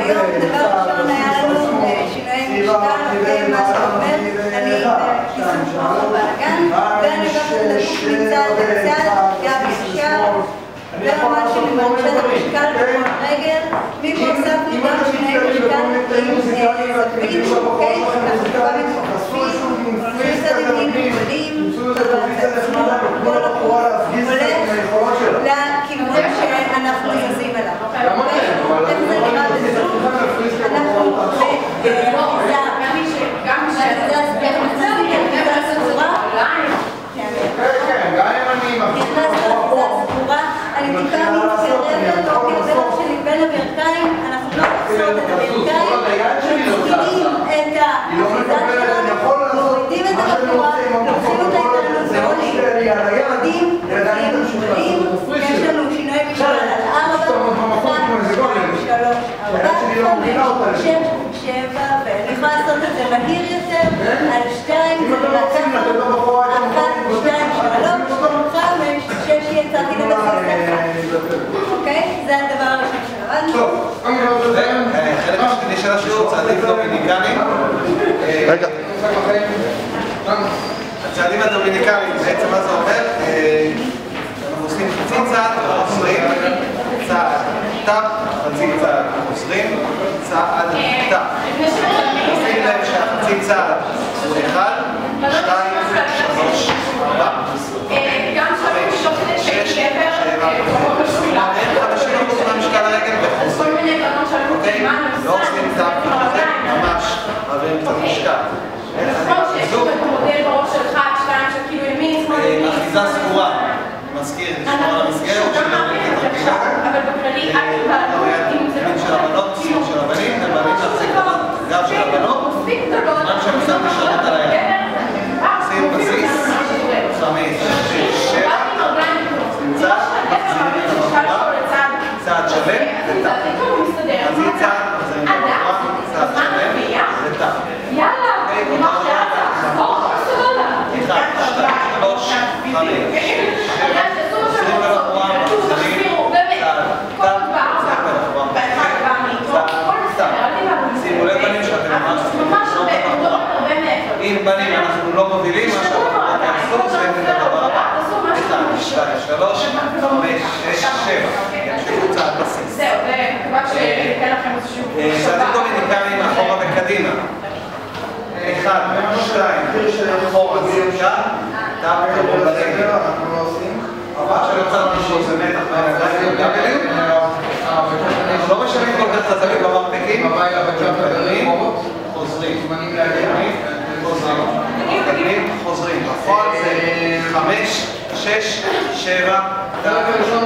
היום דבר ראשון היה לנו שינויי משקל, מה שאומר, אני קיסום שחור בלגן, ואני הולכת לדוק מצד לצד, גב ישר, ברמה שאני מרגישה את המשקל בכל רגל, מפה הוספנו גם שינויי משקל עם זווית, אוקיי? החלטה מתחופפית, פריסת ימים גדולים, כל הכול הולך לכיוון שאנחנו יוזים אליו. איך זה נראה בזום? אנחנו אני טיפה מתקרבת, אוקיי, בדרך שלי בין הברכיים, אנחנו לא תופסות את הברכיים, מצמידים את האחיזה שלנו, מורידים את הבחורה, לוקחים אותה איתנו ועולים, יורדים, יש לנו שינוי משקל על 4, 1, 2, 3, 4, 5, 6, 7, ואני יכולה לעשות את זה מהיר יותר, על 2, זה לקחת 1, 2, 3, 5, 6, יצאתי לבסיס. אוקיי? זה הדבר הראשון שלנו. טוב, חלק השני של השיעור, צעדים דומיניקניים. רגע. הצעדים הדומיניקניים, בעצם מה זה אומר? אנחנו עושים חצי צעד, חוזרים, צעד, טאפ, חצי צעד, חוזרים, צעד, טאפ. נשים לב שהחצי צעד הוא 1, 2, 3, 4. גם שלנו מתוך כדי שגבר, אין 50% מהמשקל הרגל וחוזרים. אוקיי? לא עושים טאפ, ממש מעבירים קצת משקל. נכון שיש את המודל בראש שלך, 2 שכאילו ימין, שמאל, ימין. אחיזה סגורה. אני מזכיר, לשמור על המסגרת של הרגילה. אבל בכללי, אל תבעלו, אם זה לא של הבנות, שמאל של הבנים, לבנים להחזיק את הגב של הבנות. זמן שהם קצת נשארות על היד. עושים בסיס, 5, 6, 7, נמצא, מחזירים את הבחורה, צעד שלם וטאפ. מחזיר צעד, מחזירים את הבחורה, צעד שלם וטאפ. יאללה, נמח שעדה, אור, סבבה. 1, 2, 3, 5, 6, 7, מחזירים את הבחורה, מחזירים, צעד, טאפ, מחזירים את הבחורה, צעד, שימו לב בנים שאתם ממש לא בבחורה. אם בנים אנחנו לא מובילים, מה שאנחנו תעשו, זה את הדבר הבא. 1, 2, 3, 5, 6, 7. ימשיכו צעד בסיס. זהו, זה מקווה שייתן לכם איזשהו... צעדים דומיניקניים מאחורה וקדימה. 1, 2, אחורה, סליחה, טאפ קרוב ברגל. אבל שלא צריך מישהו זה מתח מהרגליים גבלים. אנחנו לא משנים כל כך את הזווית במרפקים. חוזרים. חוזרים. בפועל זה 5, 6, 7,